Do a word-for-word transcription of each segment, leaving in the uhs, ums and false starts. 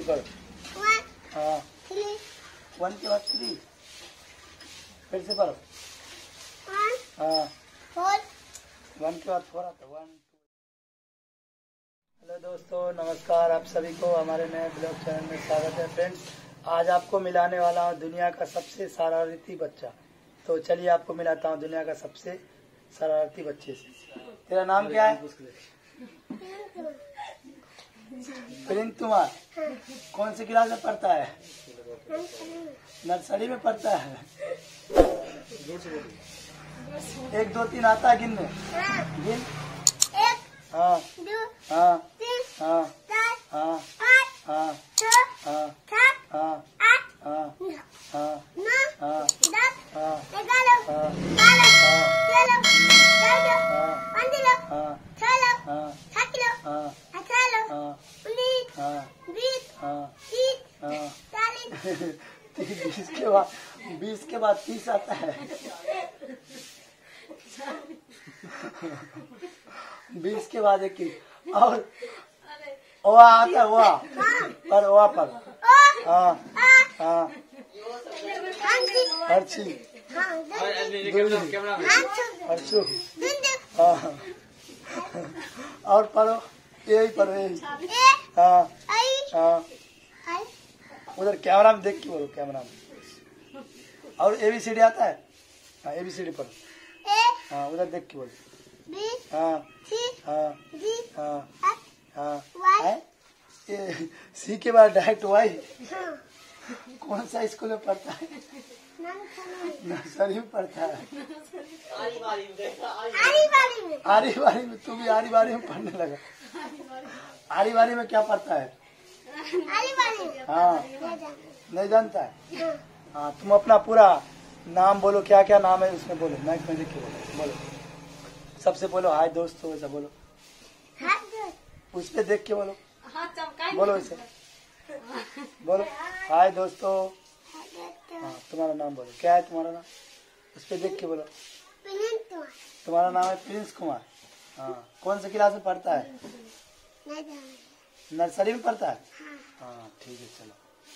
पढ़ो। हाँ वन के बाद थ्री, फिर से पढ़ो। हाँ वन के बाद फोर आता वन। हेलो दोस्तों, नमस्कार। आप सभी को हमारे नए ब्लॉग चैनल में स्वागत है। फ्रेंड्स, आज आपको मिलाने वाला हूँ दुनिया का सबसे शरारती बच्चा। तो चलिए आपको मिलाता हूँ दुनिया का सबसे शरारती बच्चे से। तेरा नाम क्या है? प्रिंस कुमार। कौन सी क्लास में पढ़ता है? नर्सरी में पढ़ता है। एक दो तीन आता है गिनने? गिन। हाँ हाँ हाँ हाँ हाँ हाँ हाँ हाँ हाँ बीस के बाद बीस के बाद तीस आता है। बीस के बाद इक्कीस और ओआ आता है। ओआ पर ओआ पर हाँ हाँ हर्षी हर्षु हाँ और पढ़ो यही पढ़ो यही। हाँ हाँ उधर कैमरा में देख के बोलो, कैमरा में। और ए बी सी डी आता है? हाँ ए बी सी डी पढ़ो। हाँ उधर देख के बोलो। हाँ हाँ हाँ हाँ ये सी के बाद डायरेक्ट वाई। कौन सा स्कूल में पढ़ता है? नर्सरी में पढ़ता है। आरी बारी में तू भी आरी बारी में पढ़ने लगा। आरी बारी में क्या पढ़ता है? हाँ नहीं जानता है। हाँ तुम अपना पूरा नाम बोलो, क्या क्या नाम है उसमें बोलो, माइक में देख के बोलो। बोलो सबसे बोलो हाय दोस्तों, ऐसा बोलो। उस पे देख के बोलो। बोलो ऐसे बोलो हाय दोस्तों। हाँ तुम्हारा नाम बोलो, क्या है तुम्हारा नाम? उस पे देख के बोलो। तुम्हारा नाम है प्रिंस कुमार। हाँ कौन सी क्लास में पढ़ता है? नर्सरी में पढ़ता है। हाँ ठीक है चलो।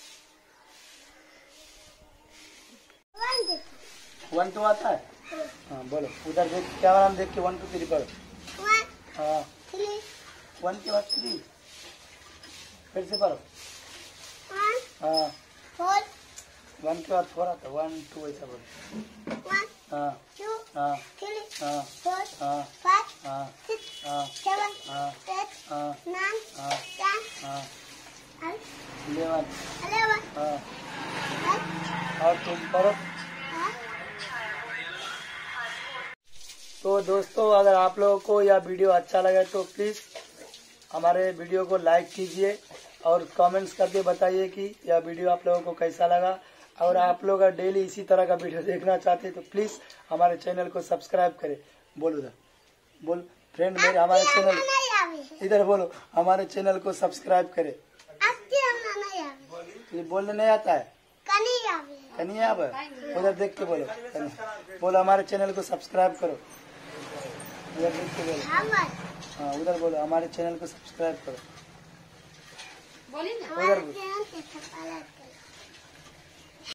वन टू आता है? हाँ बोलो उधर देख, क्या नाम देख के वन टू थ्री पढ़ो। हाँ वन के बाद थ्री, फिर से पढ़ो। हाँ वन के बाद फोर आता है। वन टू ऐसा बोलो। हाँ हाँ हाँ हाँ हाँ हाँ हाँ हाँ इलेवन। हाँ और तुम पढ़ो। तो दोस्तों, अगर आप लोगों को यह वीडियो अच्छा लगे तो प्लीज़ हमारे वीडियो को लाइक कीजिए और कमेंट्स करके बताइए कि यह वीडियो आप लोगों को कैसा लगा। और आप लोग अगर डेली इसी तरह का वीडियो देखना चाहते हैं तो प्लीज़ हमारे चैनल को सब्सक्राइब करें। बोलो उधर बोल फ्रेंड मेरे, हमारे चैनल इधर बोलो, हमारे चैनल को सब्सक्राइब करें। ये बोलने नहीं आता है? कनिया अब उधर देख के बोलो। बोलो हमारे चैनल को सब्सक्राइब करो। उधर देख के बोलो। हाँ उधर बोलो हमारे चैनल को सब्सक्राइब करो। उधर